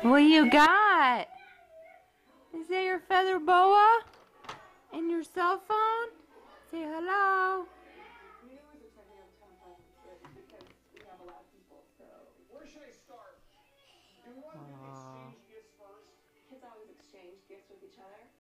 What you got? Is that your feather boa? And your cell phone? Say hello. Where should I start? Do you want to exchange gifts first? Kids always exchange gifts with each other.